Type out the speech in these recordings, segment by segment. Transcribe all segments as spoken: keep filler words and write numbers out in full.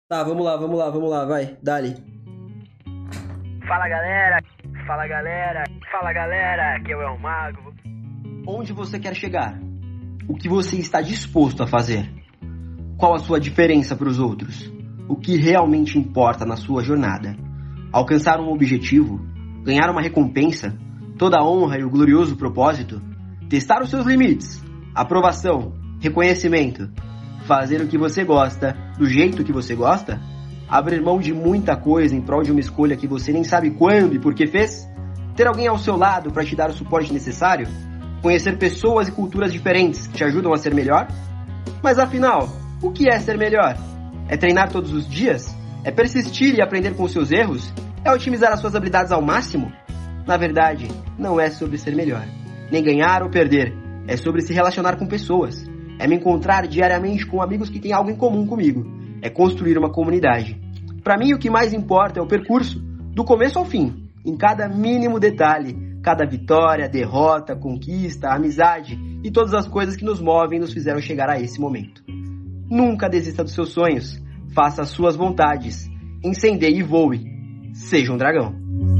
Tá, vamos lá, vamos lá, vamos lá, vai, dali. Fala galera, fala galera, fala galera, aqui é o El Mago. Onde você quer chegar? O que você está disposto a fazer? Qual a sua diferença para os outros? O que realmente importa na sua jornada? Alcançar um objetivo? Ganhar uma recompensa? Toda a honra e o glorioso propósito? Testar os seus limites? Aprovação? Reconhecimento? Fazer o que você gosta, do jeito que você gosta? Abrir mão de muita coisa em prol de uma escolha que você nem sabe quando e por que fez? Ter alguém ao seu lado para te dar o suporte necessário? Conhecer pessoas e culturas diferentes que te ajudam a ser melhor? Mas afinal, o que é ser melhor? É treinar todos os dias? É persistir e aprender com os seus erros? É otimizar as suas habilidades ao máximo? Na verdade, não é sobre ser melhor, nem ganhar ou perder. É sobre se relacionar com pessoas. É me encontrar diariamente com amigos que têm algo em comum comigo. É construir uma comunidade. Para mim, o que mais importa é o percurso, do começo ao fim, em cada mínimo detalhe, cada vitória, derrota, conquista, amizade e todas as coisas que nos movem e nos fizeram chegar a esse momento. Nunca desista dos seus sonhos, faça as suas vontades, incendeie e voe, seja um dragão.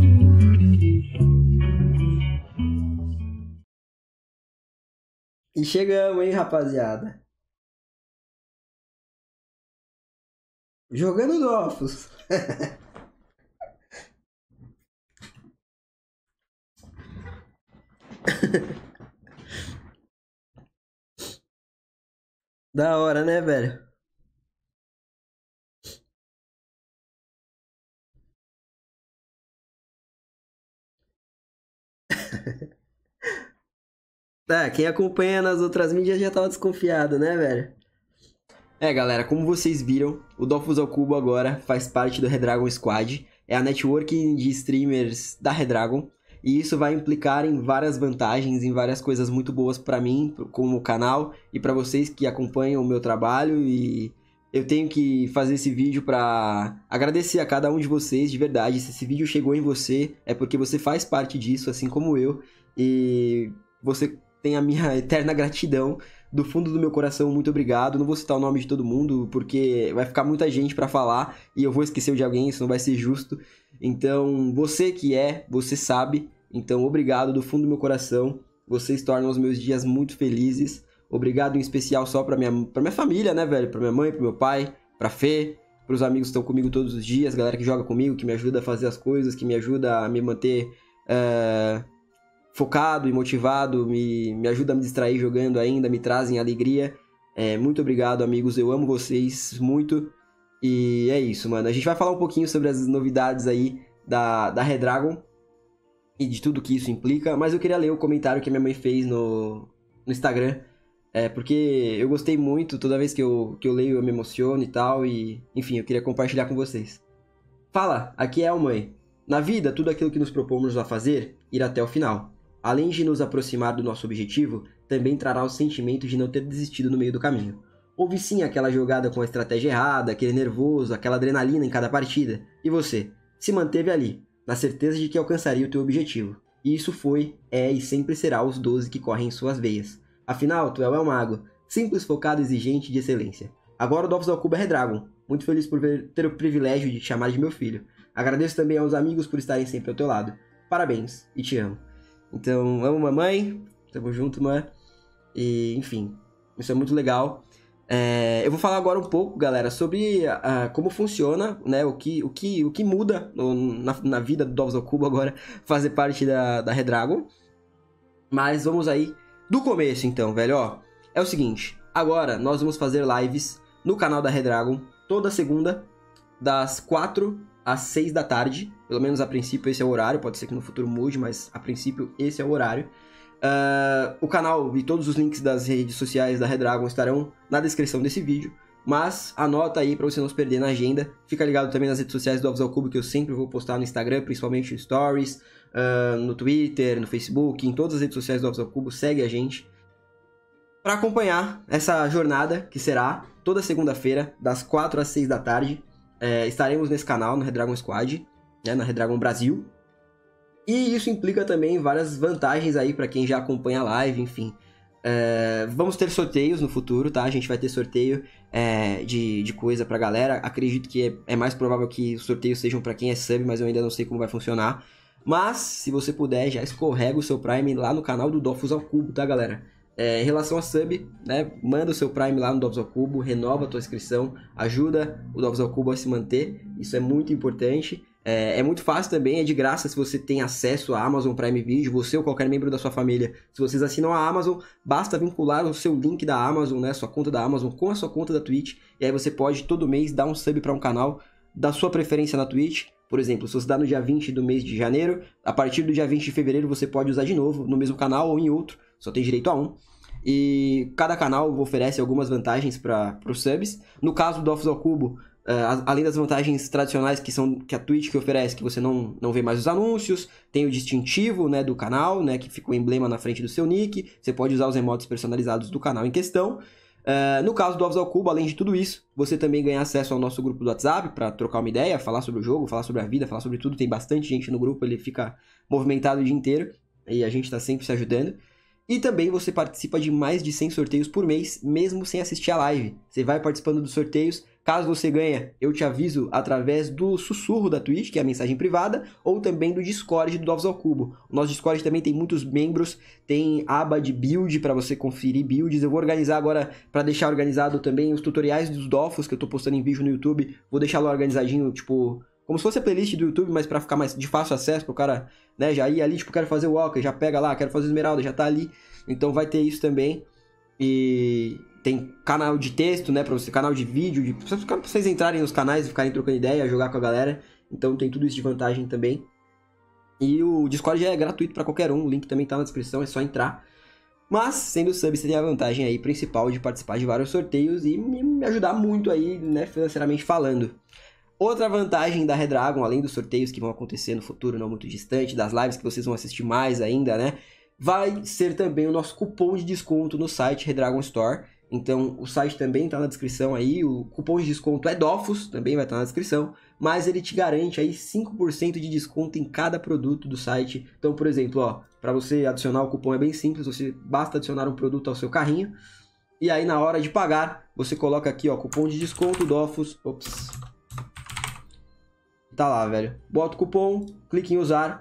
E chegamos, hein, rapaziada? Jogando Dofus. Da hora, né, velho? Tá, quem acompanha nas outras mídias já tava desconfiado, né, velho? É, galera, como vocês viram, o Dofus ao Cubo agora faz parte do Redragon Squad. É a network de streamers da Redragon. E isso vai implicar em várias vantagens, em várias coisas muito boas pra mim, como canal, e pra vocês que acompanham o meu trabalho. E eu tenho que fazer esse vídeo pra agradecer a cada um de vocês, de verdade. Se esse vídeo chegou em você, é porque você faz parte disso, assim como eu. E você tem a minha eterna gratidão. Do fundo do meu coração, muito obrigado. Não vou citar o nome de todo mundo, porque vai ficar muita gente pra falar e eu vou esquecer de alguém, isso não vai ser justo. Então, você que é, você sabe. Então, obrigado do fundo do meu coração. Vocês tornam os meus dias muito felizes. Obrigado em especial só pra minha, pra minha família, né, velho? Pra minha mãe, pro meu pai, pra Fê, pros amigos que estão comigo todos os dias, galera que joga comigo, que me ajuda a fazer as coisas, que me ajuda a me manter... Uh... focado e motivado, me, me ajuda a me distrair jogando ainda, me trazem alegria. É, muito obrigado, amigos, eu amo vocês muito. E é isso, mano. A gente vai falar um pouquinho sobre as novidades aí da, da Redragon e de tudo que isso implica, mas eu queria ler o comentário que a minha mãe fez no, no Instagram, é, porque eu gostei muito, toda vez que eu, que eu leio eu me emociono e tal, e enfim, eu queria compartilhar com vocês. Fala, aqui é a mãe. Na vida, tudo aquilo que nos propomos a fazer, ir até o final. Além de nos aproximar do nosso objetivo, também trará o sentimento de não ter desistido no meio do caminho. Houve sim aquela jogada com a estratégia errada, aquele nervoso, aquela adrenalina em cada partida. E você? Se manteve ali, na certeza de que alcançaria o teu objetivo. E isso foi, é e sempre será os doze que correm em suas veias. Afinal, tu é o mago, simples, focado, exigente de excelência. Agora o Dofus ao Cubo é Redragon. Muito feliz por ver, ter o privilégio de te chamar de meu filho. Agradeço também aos amigos por estarem sempre ao teu lado. Parabéns e te amo. Então, amo mamãe, tamo junto, mãe. E, enfim, isso é muito legal. É, eu vou falar agora um pouco, galera, sobre uh, como funciona, né, o que, o que, o que muda no, na, na vida do Dofus ao Cubo agora fazer parte da, da Redragon. Mas vamos aí do começo, então, velho, ó. É o seguinte, agora nós vamos fazer lives no canal da Redragon toda segunda, das quatro às seis da tarde, pelo menos a princípio esse é o horário, pode ser que no futuro mude, mas a princípio esse é o horário. Uh, o canal e todos os links das redes sociais da Redragon estarão na descrição desse vídeo, mas anota aí pra você não se perder na agenda. Fica ligado também nas redes sociais do Dofus ao Cubo, que eu sempre vou postar no Instagram, principalmente no Stories, uh, no Twitter, no Facebook, em todas as redes sociais do Dofus ao Cubo, segue a gente para acompanhar essa jornada que será toda segunda-feira, das quatro às seis da tarde. É, estaremos nesse canal, no Redragon Squad, né, na Redragon Brasil. E isso implica também várias vantagens aí para quem já acompanha a live, enfim. É, vamos ter sorteios no futuro, tá? A gente vai ter sorteio é, de, de coisa pra galera. Acredito que é, é mais provável que os sorteios sejam pra quem é sub, mas eu ainda não sei como vai funcionar. Mas, se você puder, já escorrega o seu Prime lá no canal do Dofus ao Cubo, tá, galera? É, em relação a sub, né? Manda o seu Prime lá no Dofus ao Cubo, renova a tua inscrição, ajuda o Dofus ao Cubo a se manter. Isso é muito importante. É, é muito fácil também, é de graça se você tem acesso à Amazon Prime Video, você ou qualquer membro da sua família. Se vocês assinam a Amazon, basta vincular o seu link da Amazon, né, sua conta da Amazon com a sua conta da Twitch, e aí você pode todo mês dar um sub para um canal da sua preferência na Twitch. Por exemplo, se você dá no dia vinte do mês de janeiro, a partir do dia vinte de fevereiro você pode usar de novo no mesmo canal ou em outro, só tem direito a um. E cada canal oferece algumas vantagens para os subs. No caso do Dofus ao Cubo, Uh, além das vantagens tradicionais que são que a Twitch que oferece, que você não, não vê mais os anúncios, tem o distintivo, né, do canal, né, que fica o emblema na frente do seu nick, você pode usar os emotes personalizados do canal em questão. Uh, no caso do Dofus ao Cubo, além de tudo isso, você também ganha acesso ao nosso grupo do WhatsApp para trocar uma ideia, falar sobre o jogo, falar sobre a vida, falar sobre tudo. Tem bastante gente no grupo, ele fica movimentado o dia inteiro e a gente está sempre se ajudando. E também você participa de mais de cem sorteios por mês, mesmo sem assistir a live. Você vai participando dos sorteios. Caso você ganhe, eu te aviso através do sussurro da Twitch, que é a mensagem privada, ou também do Discord do Dofus ao Cubo. O nosso Discord também tem muitos membros, tem aba de build para você conferir builds. Eu vou organizar agora, para deixar organizado também, os tutoriais dos Dofus que eu tô postando em vídeo no YouTube. Vou deixar lá organizadinho, tipo, como se fosse a playlist do YouTube, mas para ficar mais de fácil acesso, para o cara, né, já ir ali, tipo, quero fazer o Walker, já pega lá, quero fazer Esmeralda, já tá ali. Então vai ter isso também. E tem canal de texto, né, pra você, canal de vídeo, de, pra vocês entrarem nos canais e ficarem trocando ideia, jogar com a galera. Então tem tudo isso de vantagem também. E o Discord já é gratuito pra qualquer um, o link também tá na descrição, é só entrar. Mas, sendo sub, você tem a vantagem aí principal de participar de vários sorteios e me ajudar muito aí, né, financeiramente falando. Outra vantagem da Redragon, além dos sorteios que vão acontecer no futuro não muito distante, das lives que vocês vão assistir mais ainda, né, vai ser também o nosso cupom de desconto no site Redragon Store. Então, o site também está na descrição aí, o cupom de desconto é Dofus, também vai estar na descrição, mas ele te garante aí cinco por cento de desconto em cada produto do site. Então, por exemplo, ó, para você adicionar o cupom é bem simples, você basta adicionar um produto ao seu carrinho, e aí na hora de pagar, você coloca aqui, ó, cupom de desconto Dofus, ops, tá lá, velho, bota o cupom, clique em usar,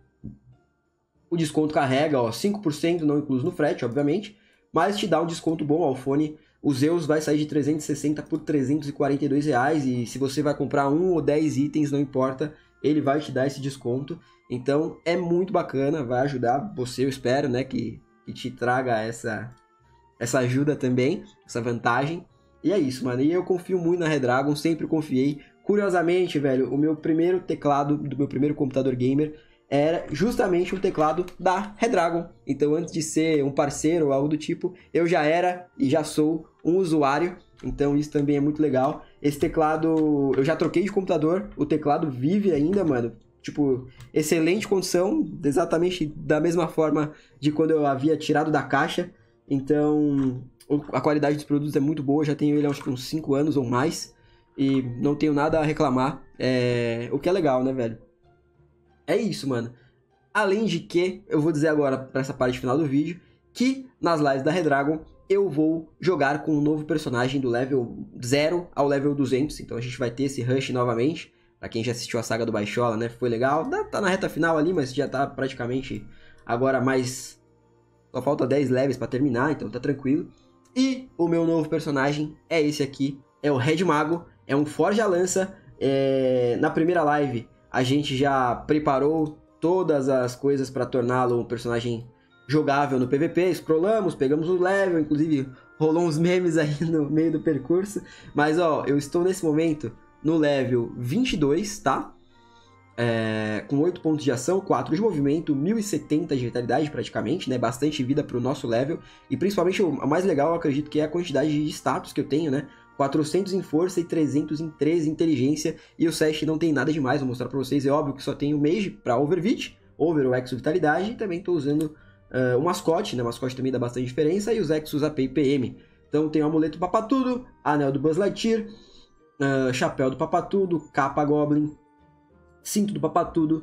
o desconto carrega, ó, cinco por cento não incluso no frete, obviamente, mas te dá um desconto bom ao fone. O Zeus vai sair de trezentos e sessenta por trezentos e quarenta e dois reais, e se você vai comprar um ou dez itens, não importa, ele vai te dar esse desconto. Então é muito bacana, vai ajudar você, eu espero, né, que, que te traga essa, essa ajuda também, essa vantagem. E é isso, mano, e eu confio muito na Redragon, sempre confiei. Curiosamente, velho, o meu primeiro teclado do meu primeiro computador gamer era justamente um teclado da Redragon. Então, antes de ser um parceiro ou algo do tipo, eu já era e já sou um usuário. Então, isso também é muito legal. Esse teclado, eu já troquei de computador, o teclado vive ainda, mano. Tipo, excelente condição, exatamente da mesma forma de quando eu havia tirado da caixa. Então, a qualidade dos produtos é muito boa, já tenho ele há acho que uns cinco anos ou mais. E não tenho nada a reclamar, é... o que é legal, né, velho? É isso, mano. Além de que, eu vou dizer agora, pra essa parte final do vídeo, que nas lives da Redragon eu vou jogar com um novo personagem do level zero ao level duzentos. Então a gente vai ter esse rush novamente. Pra quem já assistiu a saga do Baixola, né? Foi legal. Tá na reta final ali, mas já tá praticamente agora mais... Só falta dez levels pra terminar, então tá tranquilo. E o meu novo personagem é esse aqui. É o Red Mago. É um Forja-Lança. É... Na primeira live... A gente já preparou todas as coisas para torná-lo um personagem jogável no P V P. Scrollamos, pegamos o level, inclusive rolou uns memes aí no meio do percurso. Mas, ó, eu estou nesse momento no level vinte e dois, tá? É, com oito pontos de ação, quatro de movimento, mil e setenta de vitalidade praticamente, né? Bastante vida para o nosso level. E principalmente o mais legal, eu acredito que é a quantidade de status que eu tenho, né? quatrocentos em força e trezentos em treze em inteligência. E o Sash não tem nada demais, vou mostrar pra vocês. É óbvio que só tem o Mage pra Overvit, Over ou Exo Vitalidade. E também tô usando uh, o Mascote, né? O Mascote também dá bastante diferença. E os Exos A P e P M. Então tem o Amuleto do Papatudo, Anel do Buzz Lightyear, uh, Chapéu do Papatudo, Capa Goblin, Cinto do Papatudo,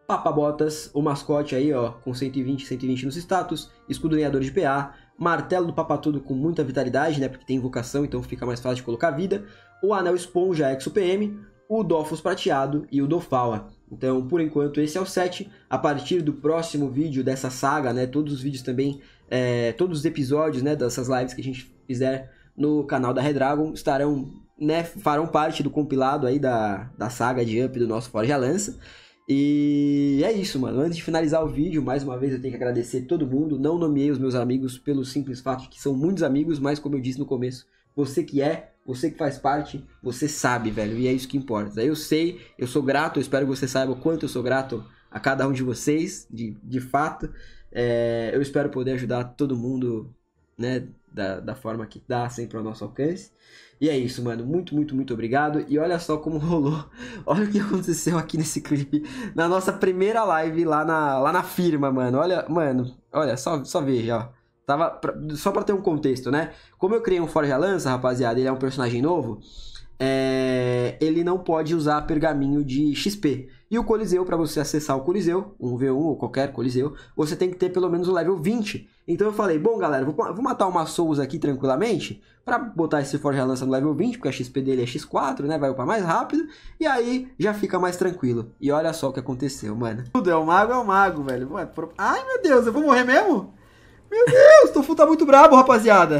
Papabotas, o mascote aí, ó, com cento e vinte, cento e vinte nos status, escudo lenhador de P A, martelo do Papatudo com muita vitalidade, né, porque tem invocação, então fica mais fácil de colocar vida, o anel esponja Exo P M, o Dofus prateado e o Dofawa. Então, por enquanto, esse é o set. A partir do próximo vídeo dessa saga, né, todos os vídeos também, é, todos os episódios, né, dessas lives que a gente fizer no canal da Redragon estarão, né, farão parte do compilado aí da, da saga de Up do nosso Forja Lança. E é isso, mano. Antes de finalizar o vídeo, mais uma vez eu tenho que agradecer todo mundo. Não nomeei os meus amigos pelo simples fato de que são muitos amigos, mas como eu disse no começo, você que é, você que faz parte, você sabe, velho. E é isso que importa. Eu sei, eu sou grato, eu espero que você saiba o quanto eu sou grato a cada um de vocês, de, de fato. É, eu espero poder ajudar todo mundo, né, da, da forma que dá, sempre ao nosso alcance. E é isso, mano. Muito, muito, muito obrigado. E olha só como rolou. Olha o que aconteceu aqui nesse clipe. Na nossa primeira live lá na, lá na firma, mano. Olha, mano. Olha, só, só veja, ó. Tava pra, só pra ter um contexto, né? Como eu criei um Forja Lança, rapaziada, ele é um personagem novo. É, ele não pode usar pergaminho de X P. E o Coliseu, pra você acessar o Coliseu, um V um ou qualquer Coliseu, você tem que ter pelo menos o level vinte. Então eu falei, bom galera, vou, vou matar uma Souls aqui tranquilamente, pra botar esse Forja Lança no level vinte, porque a X P dele é X quatro, né, vai upar mais rápido, e aí já fica mais tranquilo. E olha só o que aconteceu, mano. Tudo é o mago, é o mago, velho. Ai meu Deus, eu vou morrer mesmo? Meu Deus, o Tofu tá muito brabo, rapaziada.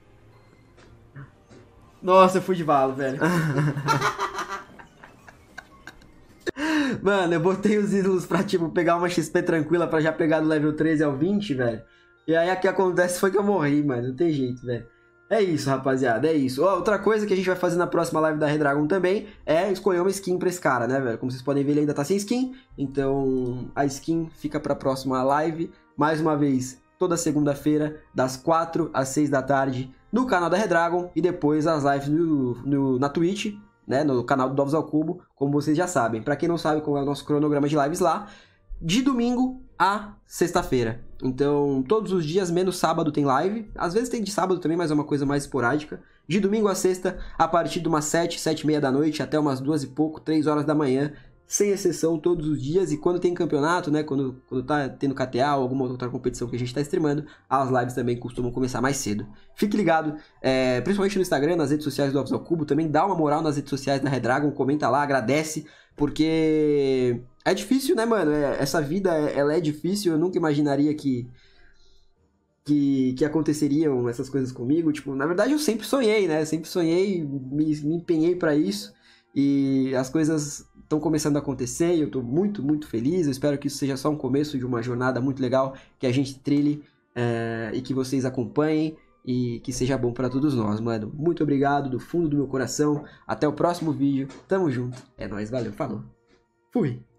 Nossa, eu fui de balo, velho. Mano, eu botei os ídolos pra, tipo, pegar uma X P tranquila pra já pegar do level treze ao vinte, velho. E aí o que acontece foi que eu morri, mano. Não tem jeito, velho. É isso, rapaziada, é isso. Ó, outra coisa que a gente vai fazer na próxima live da Redragon também é escolher uma skin pra esse cara, né, velho? Como vocês podem ver, ele ainda tá sem skin. Então, a skin fica pra próxima live. Mais uma vez, toda segunda-feira, das quatro às seis da tarde, no canal da Redragon. E depois as lives no, no, na Twitch, né, no canal do Dofus ao Cubo, como vocês já sabem. Pra quem não sabe qual é o nosso cronograma de lives lá, de domingo a sexta-feira. Então, todos os dias, menos sábado, tem live. Às vezes tem de sábado também, mas é uma coisa mais esporádica. De domingo a sexta, a partir de umas sete, sete e meia da noite, até umas duas e pouco, três horas da manhã, sem exceção, todos os dias. E quando tem campeonato, né, quando, quando tá tendo K T A ou alguma outra competição que a gente tá streamando, as lives também costumam começar mais cedo. Fique ligado, é, principalmente no Instagram, nas redes sociais do Dofus ao Cubo. Também dá uma moral nas redes sociais da Redragon, comenta lá, agradece, porque é difícil, né, mano? É, essa vida, ela é difícil. Eu nunca imaginaria que, que, que aconteceriam essas coisas comigo. Tipo, na verdade, eu sempre sonhei, né? Eu sempre sonhei, me, me empenhei pra isso. E as coisas estão começando a acontecer e eu tô muito, muito feliz. Eu espero que isso seja só um começo de uma jornada muito legal, que a gente trilhe é, e que vocês acompanhem e que seja bom pra todos nós, mano. Muito obrigado do fundo do meu coração. Até o próximo vídeo. Tamo junto. É nóis, valeu, falou. Fui.